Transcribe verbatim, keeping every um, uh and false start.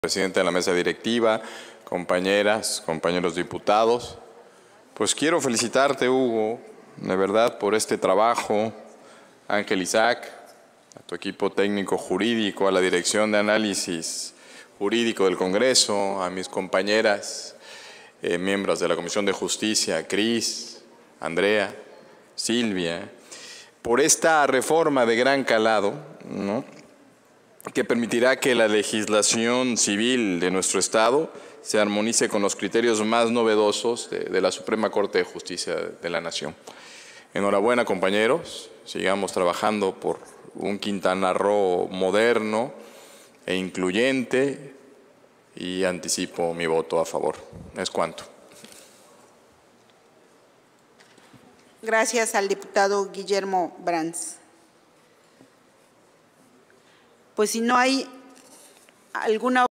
Presidente de la mesa directiva, compañeras, compañeros diputados, pues quiero felicitarte, Hugo, de verdad, por este trabajo, Ángel Isaac, a tu equipo técnico jurídico, a la Dirección de Análisis Jurídico del Congreso, a mis compañeras, eh, miembros de la Comisión de Justicia, Cris, Andrea, Silvia, por esta reforma de gran calado, ¿no?, que permitirá que la legislación civil de nuestro Estado se armonice con los criterios más novedosos de, de la Suprema Corte de Justicia de la Nación. Enhorabuena, compañeros, sigamos trabajando por un Quintana Roo moderno e incluyente y anticipo mi voto a favor. Es cuanto. Gracias al diputado Guillermo Brands. Pues si no hay alguna